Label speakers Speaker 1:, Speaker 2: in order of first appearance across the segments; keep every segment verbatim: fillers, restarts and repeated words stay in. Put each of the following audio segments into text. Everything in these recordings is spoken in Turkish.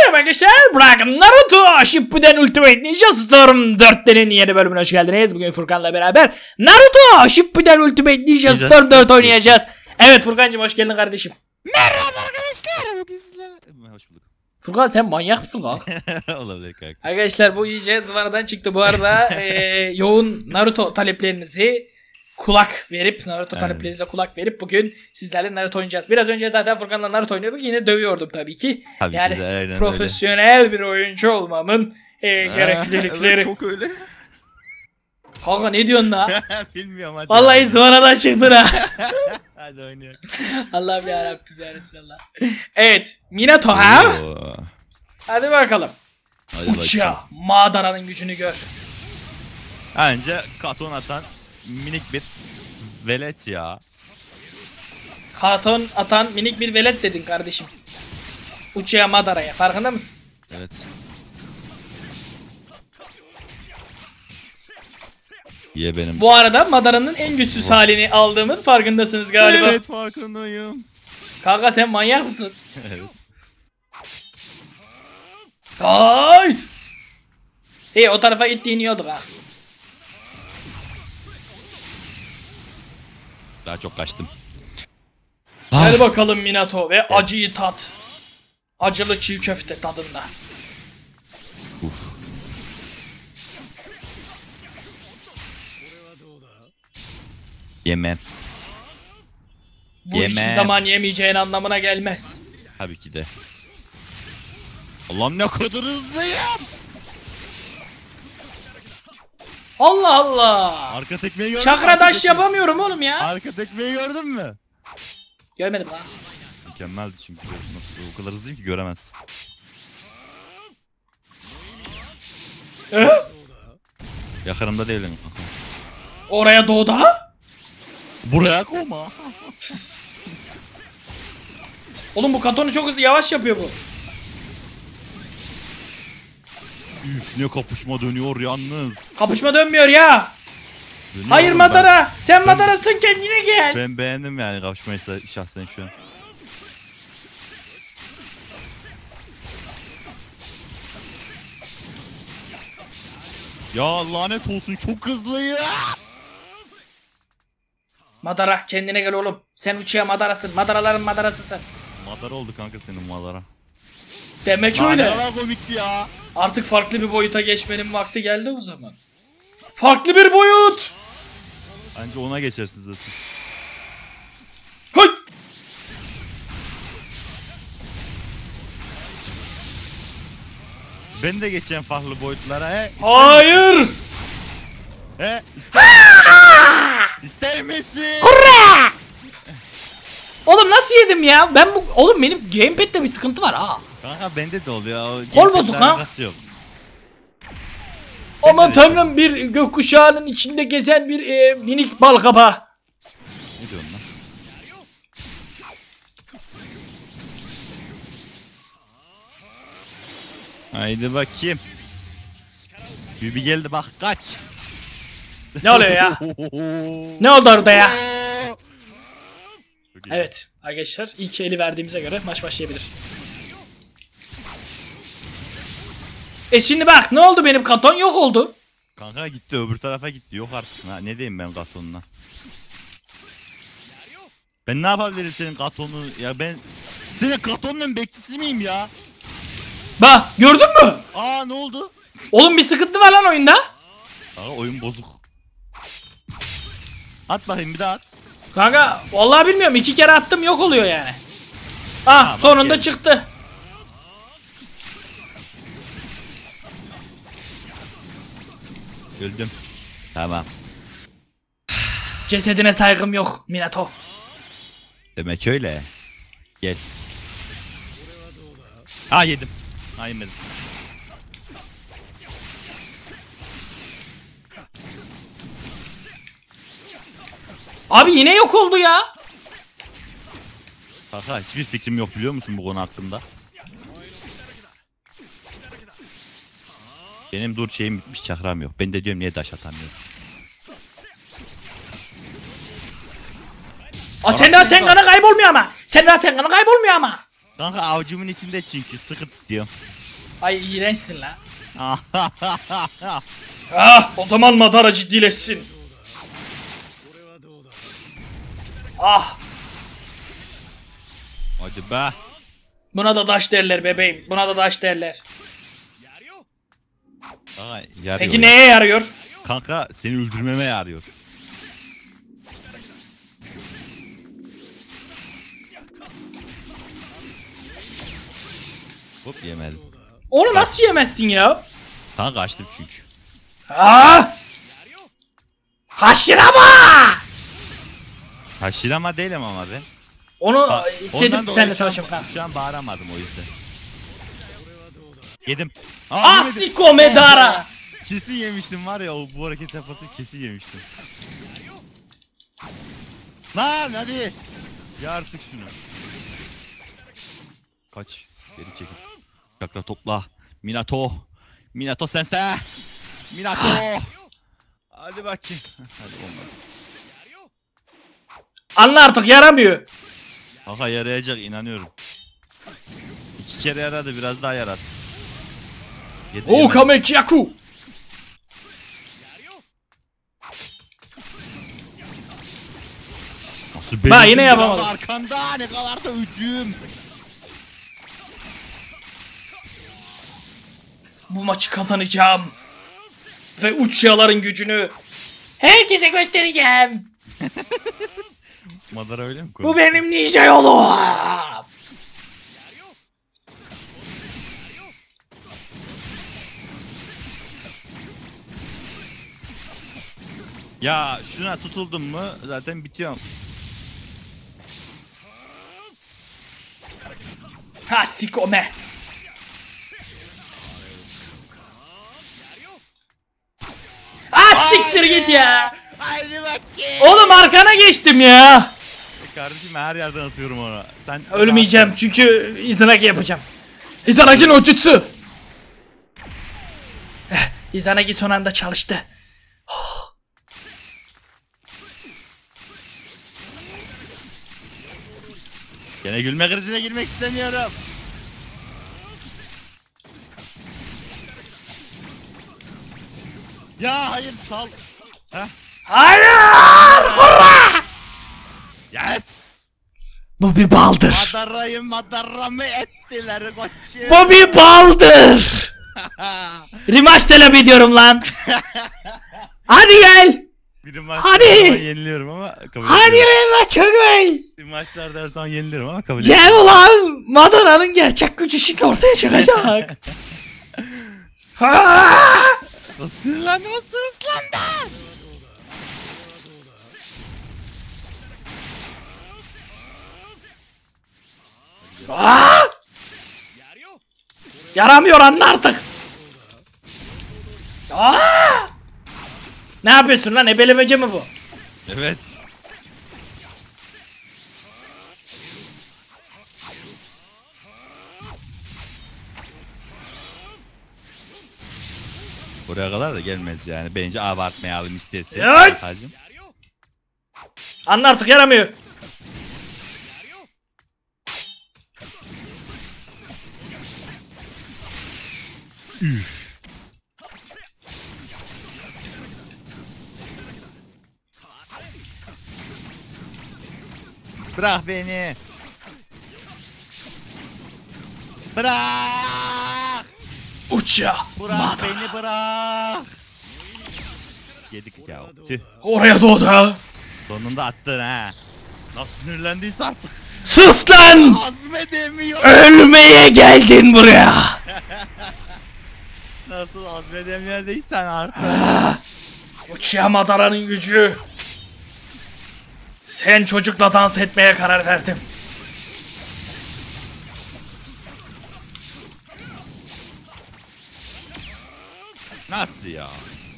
Speaker 1: Merhaba arkadaşlar, bırakın Naruto Shippuden Ultimate Ninja Storm dört'lerin yeni bölümüne hoş geldiniz. Bugün Furkan'la beraber Naruto Shippuden Ultimate Ninja Storm dört oynayacağız. Evet Furkan'cığım, hoş geldin kardeşim.
Speaker 2: Merhaba arkadaşlar. Bugün sizlerle... Hoş bulduk.
Speaker 1: Furkan sen manyak mısın kanka?
Speaker 2: Olabilir kanka.
Speaker 1: Arkadaşlar bu iyice zıvanadan çıktı. Bu arada e, yoğun Naruto taleplerinizi kulak verip Naruto evet. taleplerinize kulak verip bugün sizlerle Naruto oynayacağız. Biraz önce zaten Furkan'la Naruto oynuyorduk. Yine dövüyordum tabii ki. Tabii yani ki de, profesyonel öyle. bir oyuncu olmamın e, gereklilikleri. Evet,
Speaker 2: çok öyle.
Speaker 1: Kanka ne diyorsun la?
Speaker 2: Bilmiyorum hadi.
Speaker 1: Vallahi zıvanadan çıktın ha.
Speaker 2: Hadi oynayalım.
Speaker 1: Allah'ım yarabbim ya Resulallah. Evet, Minato ha? Hadi bakalım. Hadi Uchiha, Madara'nın gücünü gör.
Speaker 2: Önce katon atan minik bir velet ya.
Speaker 1: Katon atan minik bir velet dedin kardeşim. Uchiha Madara'ya, farkında mısın?
Speaker 2: Evet. Ye benim.
Speaker 1: Bu arada Madara'nın en güçsüz oh. halini aldığımın farkındasınız galiba.
Speaker 2: Evet, farkındayım.
Speaker 1: Kanka sen manyak mısın?
Speaker 2: Evet.
Speaker 1: Hayt! İyi, o tarafa gittiğin iyi oldu ha.
Speaker 2: Daha çok kaçtım.
Speaker 1: Hadi ah. bakalım Minato ve evet. acıyı tat. Acılı çiğ köfte tadında. Uf.
Speaker 2: Yemem.
Speaker 1: Bu
Speaker 2: Yemem.
Speaker 1: hiçbir zaman yemeyeceğin anlamına gelmez.
Speaker 2: Tabii ki de. Allah'ım ne kadar hızlıyım.
Speaker 1: Allah Allah.
Speaker 2: Arka tekmeyi gördün mü?
Speaker 1: Çakra daş yapamıyorum oğlum ya.
Speaker 2: Arka tekmeyi gördün mü?
Speaker 1: Görmedim lan.
Speaker 2: Mükemmeldi çünkü. Nasıl o kadar hızlıyım ki göremezsin.
Speaker 1: Ee?
Speaker 2: Yakınımda değilim.
Speaker 1: Oraya doğuda?
Speaker 2: Buraya koma.
Speaker 1: Oğlum bu Katon'u çok hızlı yavaş yapıyor bu.
Speaker 2: Üf, ne kapışma dönüyor yalnız.
Speaker 1: Kapışma dönmüyor ya. Dönüyor Hayır Madara. Ben, sen ben, Madara'sın, kendine gel.
Speaker 2: Ben beğendim yani kapışmayı şahsen şu an. Ya lanet olsun, çok hızlıyım.
Speaker 1: Madara kendine gel oğlum. Sen Uchiha Madara'sın. Madaraların Madara'sısın.
Speaker 2: Madara oldu kanka senin Madara.
Speaker 1: Demek öyle.
Speaker 2: Madara komikti ya.
Speaker 1: Artık farklı bir boyuta geçmenin vakti geldi o zaman. Farklı bir boyut.
Speaker 2: Bence ona geçersin zaten.
Speaker 1: Hay!
Speaker 2: Ben de geçeceğim farklı boyutlara he. İster
Speaker 1: Hayır.
Speaker 2: Misin? He? İster, İster misin?
Speaker 1: Kurra! Oğlum nasıl yedim ya? Ben bu oğlum benim gamepad'de bir sıkıntı var ha.
Speaker 2: Kanka bende de oluyor.
Speaker 1: Kol bozuk ha. Aman tanrım, bir gökkuşağının içinde gezen bir e, minik bal kabağı.
Speaker 2: Ne diyorsun lan? Haydi bakayım. Bibi geldi bak, kaç.
Speaker 1: Ne oluyor ya? Ne oldu orada ya? Evet arkadaşlar, ilk eli verdiğimize göre maç başlayabilir. E şimdi bak ne oldu, benim Katon yok oldu.
Speaker 2: Kanka gitti, öbür tarafa gitti, yok artık. Ha, ne diyeyim ben Katon'una? Ben ne yapabilirim senin Katon'u ya, ben senin Katon'un bekçisi miyim ya?
Speaker 1: Bak gördün mü?
Speaker 2: Aa ne oldu?
Speaker 1: Oğlum bir sıkıntı var lan oyunda.
Speaker 2: Aa oyun bozuk. At bakayım, bir daha at.
Speaker 1: Kanka vallahi bilmiyorum, iki kere attım yok oluyor yani. Ah ha, sonunda gelin. Çıktı.
Speaker 2: Öldüm. Tamam.
Speaker 1: Cesedine saygım yok Minato.
Speaker 2: Demek öyle. Gel. Ha yedim. Ha yemedim.
Speaker 1: Abi yine yok oldu ya.
Speaker 2: Saka hiçbir fikrim yok biliyor musun bu konu hakkında? Benim dur şeyim bitmiş, çakram yok. Ben de diyorum niye taş atamıyorum.
Speaker 1: Aa sen daha sen kana kaybolmuyor ama. Sen daha sen kana kaybolmuyor ama.
Speaker 2: Kanka avucumun içinde çünkü sıkı tutuyorum.
Speaker 1: Ay iğrençsin lan. Ah o zaman Madara ciddileşsin. Ah.
Speaker 2: Hadi be.
Speaker 1: Buna da daş derler bebeğim. Buna da daş derler.
Speaker 2: Aa, yarıyor
Speaker 1: Peki
Speaker 2: ya.
Speaker 1: neye yarıyor?
Speaker 2: Kanka seni öldürmeme yarıyor. Hop yemedim.
Speaker 1: Onu nasıl yemezsin ya?
Speaker 2: Kanka kaçtım çünkü.
Speaker 1: Ah! Hashirama!
Speaker 2: Haşirama değilim ama be.
Speaker 1: Onu
Speaker 2: Ha, ondan
Speaker 1: hissedip
Speaker 2: dolayı
Speaker 1: seninle
Speaker 2: şu an-
Speaker 1: savaşıyorum kanka.
Speaker 2: Şu an bağıramadım o yüzden. Yedim. Aa, yemedim.
Speaker 1: Asiko Medara!
Speaker 2: Kesin yemiştim var ya, o bu hareket yapmasını kesin yemiştim. Lan hadi. Ya artık şunu. Kaç. Geri çekil. Çakra topla. Minato. Minato sense. Minato. Hadi bakayım. Hadi olmadı.
Speaker 1: Anla artık yaramıyor.
Speaker 2: Kanka yarayacak, inanıyorum. İki kere yaradı, biraz daha yarasın. Yedi-
Speaker 1: O
Speaker 2: yemedim.
Speaker 1: Kamekyaku!
Speaker 2: Nasıl
Speaker 1: Ben
Speaker 2: benim
Speaker 1: yine
Speaker 2: biraz
Speaker 1: yapamadım.
Speaker 2: Arkanda ne kadar da hücum.
Speaker 1: Bu maçı kazanacağım. Ve uçyaların gücünü herkese göstereceğim.
Speaker 2: Madara öyle mi
Speaker 1: Bu
Speaker 2: koydu?
Speaker 1: benim ninja yolum.
Speaker 2: Ya şuna tutuldum mu zaten bitiyorum.
Speaker 1: Asiko me. Ah siktir git ya.
Speaker 2: Haydi bakayım.
Speaker 1: Oğlum arkana geçtim ya.
Speaker 2: Kardeşim her yerden atıyorum onu. Sen
Speaker 1: Ölmeyeceğim çünkü Izanagi yapacağım. Izanagi no jutsu. Eh, Izanagi son anda çalıştı.
Speaker 2: Gene gülme krizine girmek istemiyorum. Ya hayır, sal. Heh.
Speaker 1: Hayır! Hurra!
Speaker 2: Yes.
Speaker 1: Bu bir baldır.
Speaker 2: Madarayı madaramı ettiler koçum.
Speaker 1: Bu bir baldır. Rematch talep ediyorum lan. Hadi gel.
Speaker 2: Bir maç
Speaker 1: Hadi.
Speaker 2: her zaman yeniliyorum ama kabul
Speaker 1: Hadi
Speaker 2: ediyorum.
Speaker 1: rematch gel.
Speaker 2: Bir maçlarda her zaman yeniliyorum ama kabul
Speaker 1: Gel
Speaker 2: ediyorum.
Speaker 1: ulan. Madara'nın gerçek gücü şimdi ortaya çıkacak. Ha!
Speaker 2: Nasıl sinirlendi, nasıl hırslandı?
Speaker 1: Aa! Yaramıyor anla artık. Aa! Ne yapıyorsun lan, ebelemece mi bu?
Speaker 2: Evet. Buraya kadar da gelmez yani. Bence abartmayalım istersen.
Speaker 1: Evet.
Speaker 2: Hacım.
Speaker 1: Anla artık, yaramıyor.
Speaker 2: Üf. Bırak beni. Bırak.
Speaker 1: Uça.
Speaker 2: Bırak
Speaker 1: Madara.
Speaker 2: beni, bırak. Yedik ya. Tüh.
Speaker 1: Oraya doğdu.
Speaker 2: Sonunda attın ha. Nasıl sinirlendiyse artık.
Speaker 1: Sus lan.
Speaker 2: Azmedemiyor.
Speaker 1: Ölmeye geldin buraya.
Speaker 2: Nasıl azmedemiyorduysan artık.
Speaker 1: Uçya Madara'nın gücü. Sen çocukla dans etmeye karar verdim.
Speaker 2: Nasıl ya?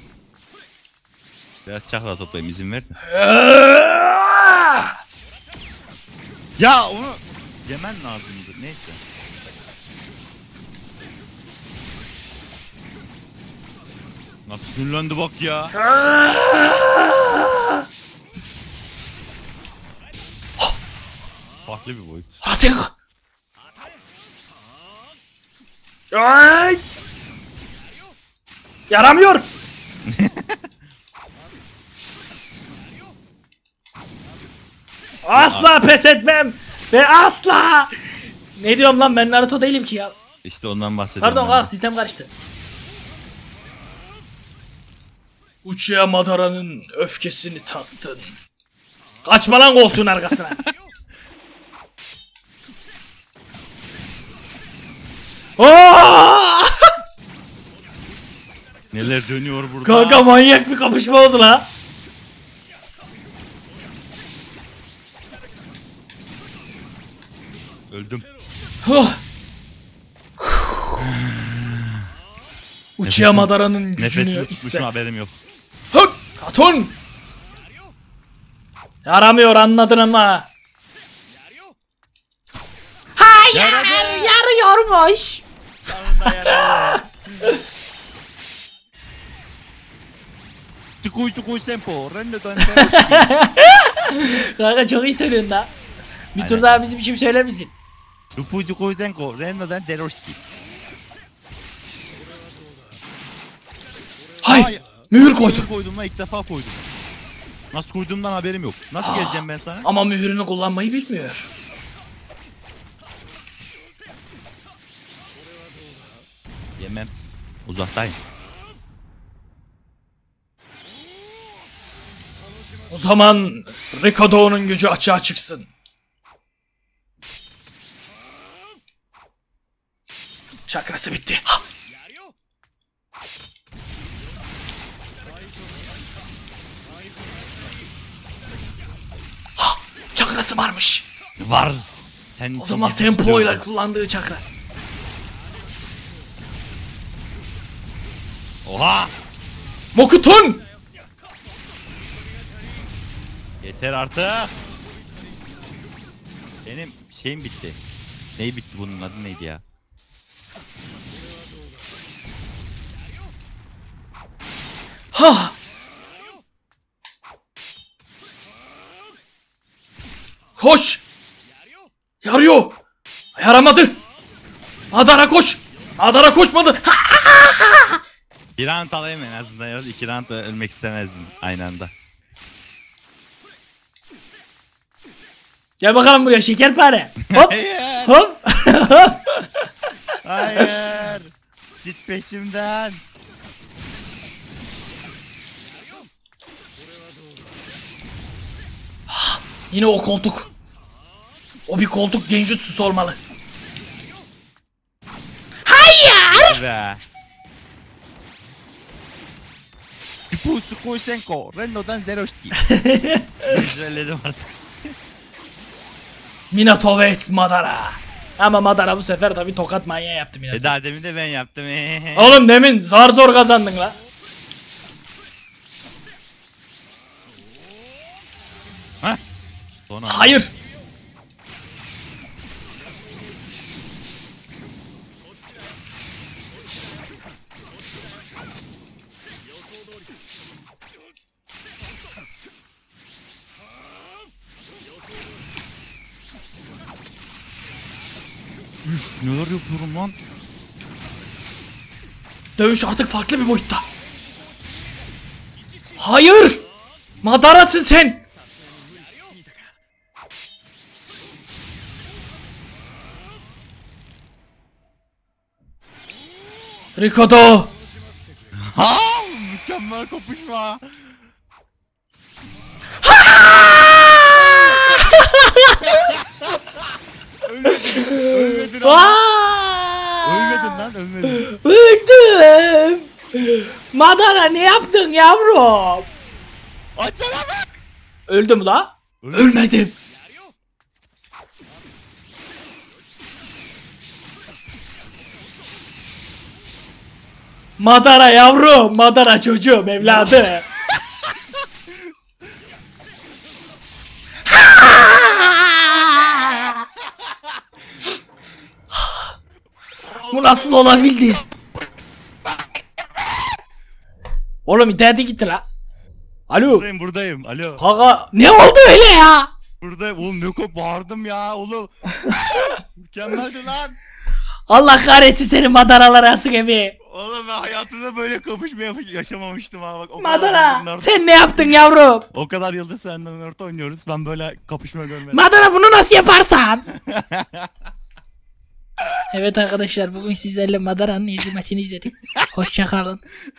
Speaker 2: Biraz çakla toplayayım, izin ver. Ya onu yemen lazımdır, neyse. Nasıl sinirlendi bak ya.
Speaker 1: Ah!
Speaker 2: Farklı bir boyut.
Speaker 1: Hadi. Ay! Yaramıyor. Asla pes etmem. Ve asla. Ne diyorum lan, ben Naruto değilim ki ya.
Speaker 2: İşte ondan bahsediyorum.
Speaker 1: Pardon kalk, sistem karıştı. Uchiha Madara'nın öfkesini tattın. Kaçma lan koltuğun arkasına. Aa!
Speaker 2: Neler dönüyor burada?
Speaker 1: Kanka manyak bir kapışma oldu la.
Speaker 2: Öldüm.
Speaker 1: Huh. Uchiha Madara'nın gücünü
Speaker 2: Nefesimi tutmuşum,
Speaker 1: hisset.
Speaker 2: haberim yok.
Speaker 1: Hık! Katun! Yaramıyor, anladın ama. Hayır!
Speaker 2: Yaradı.
Speaker 1: Yarıyormuş.
Speaker 2: Sonunda yaradı. Tsukuy tsukuy sempo. Rendo don
Speaker 1: Kanka çok iyi söylüyorsun la. Bir tur
Speaker 2: Aynen.
Speaker 1: daha bizim için söyler misin?
Speaker 2: Tsukuy tsukuy senko. Rendo don deroshiki.
Speaker 1: Hay! Mühür koydum.
Speaker 2: Mühür koydum lan, ilk defa koydum. Nasıl koyduğumdan haberim yok. Nasıl geleceğim ben sana?
Speaker 1: Ama mühürünü kullanmayı bilmiyor.
Speaker 2: Yemem. Uzaktayım.
Speaker 1: O zaman Rikado'nun gücü açığa çıksın. Çakrası bitti. Ha! Ha! Çakrası varmış.
Speaker 2: Var. Sen
Speaker 1: O zaman Senpo ile kullandığı çakra.
Speaker 2: Oha!
Speaker 1: Mokutun!
Speaker 2: Yeter artık. Benim şeyim bitti. Neyi bitti, bunun adı neydi ya?
Speaker 1: Ha! Koş! Yarıyor! Yaramadı! Madara koş! Madara koşmadı! Ha!
Speaker 2: Bir round alayım en azından ya. İki round ölmek istemezdim aynı anda.
Speaker 1: Gel bakalım buraya şekerpare. Hop!
Speaker 2: Hayır!
Speaker 1: Hop!
Speaker 2: Hayır! Git peşimden.
Speaker 1: Yine o koltuk. O bir koltuk genjutsusu olmalı. Hayır!
Speaker 2: Be. Tipu Sukui Senko. Rendo'dan Zeroshiki. Söyledim artık.
Speaker 1: Minato vs Madara. Ama Madara bu sefer tabi tokat manyağı yaptı Minato.
Speaker 2: E daha demin de ben yaptım.
Speaker 1: Oğlum demin zar zor kazandın la.
Speaker 2: Hah. Son anda.
Speaker 1: Hayır.
Speaker 2: Üf, neler yapıyorum lan?
Speaker 1: Dövüş artık farklı bir boyutta. Hayır. Madara'sın sen. Ricardo.
Speaker 2: Ha, mükemmel kapışma. Ölmedin. Ölmedin ama. Ölmedin lan, ölmedin.
Speaker 1: Öldüm. Madara ne yaptın yavrum?
Speaker 2: Açana bak.
Speaker 1: Öldüm la.
Speaker 2: Öldüm.
Speaker 1: Ölmedim. Madara yavrum, Madara çocuğum, evladı. Bu nasıl olabildi? Oğlum internete gitti la. Alo.
Speaker 2: Buradayım, buradayım. Alo.
Speaker 1: Kaka ne oldu öyle ya?
Speaker 2: Buradayım. Oğlum ne kadar bağırdım ya oğlum. Mükemmeldi lan.
Speaker 1: Allah kahretsin seni Madaralar arası gibi.
Speaker 2: Oğlum ben hayatımda böyle kapışma yap- yaşamamıştım ha bak. O
Speaker 1: Madara
Speaker 2: kadar yıldır-
Speaker 1: sen ne yaptın yavrum?
Speaker 2: O kadar yıldır senden Naruto oynuyoruz. Ben böyle kapışma görmedim.
Speaker 1: Madara bunu nasıl yaparsan? Evet arkadaşlar bugün sizlerle Madara'nın hizmetini izledik. Hoşçakalın.